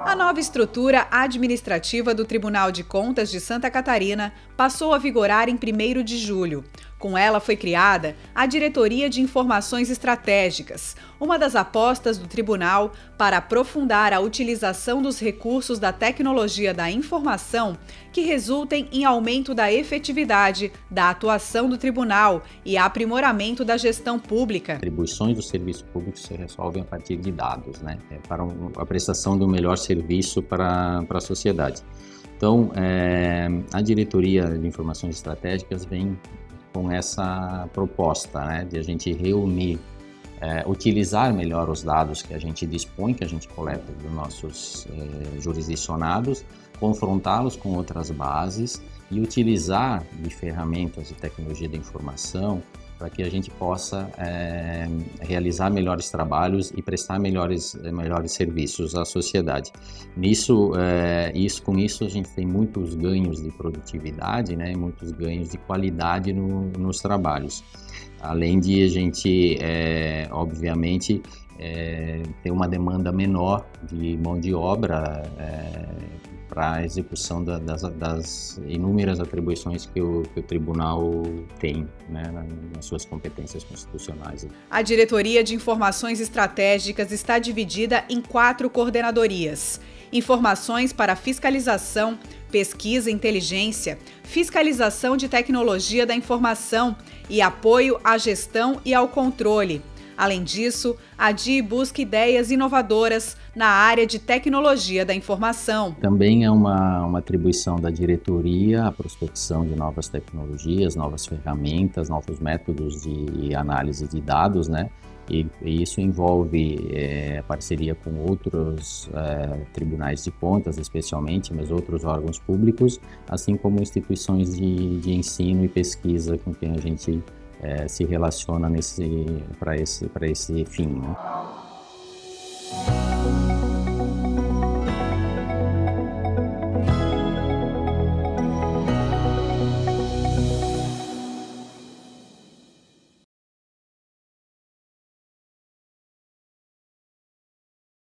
A nova estrutura administrativa do Tribunal de Contas de Santa Catarina passou a vigorar em 1º de julho. Com ela foi criada a Diretoria de Informações Estratégicas, uma das apostas do tribunal para aprofundar a utilização dos recursos da tecnologia da informação que resultem em aumento da efetividade da atuação do tribunal e aprimoramento da gestão pública. Atribuições do serviço público se resolvem a partir de dados, para a prestação do melhor serviço para a sociedade. Então, a Diretoria de Informações Estratégicas vem com essa proposta, de a gente reunir, utilizar melhor os dados que a gente dispõe, que a gente coleta dos nossos jurisdicionados, confrontá-los com outras bases e utilizar de ferramentas de tecnologia da informação para que a gente possa realizar melhores trabalhos e prestar melhores serviços à sociedade. Com isso a gente tem muitos ganhos de produtividade, muitos ganhos de qualidade nos trabalhos. Além de a gente, obviamente, ter uma demanda menor de mão de obra para a execução das inúmeras atribuições que o tribunal tem, nas suas competências constitucionais. A Diretoria de Informações Estratégicas está dividida em 4 coordenadorias: Informações para Fiscalização, Pesquisa e Inteligência, Fiscalização de Tecnologia da Informação e Apoio à Gestão e ao Controle. Além disso, a DI busca ideias inovadoras na área de tecnologia da informação. Também é uma atribuição da diretoria a prospecção de novas tecnologias, novas ferramentas, novos métodos de análise de dados, E isso envolve parceria com outros tribunais de contas, especialmente, mas outros órgãos públicos, assim como instituições de ensino e pesquisa com quem a gente se relaciona para esse fim.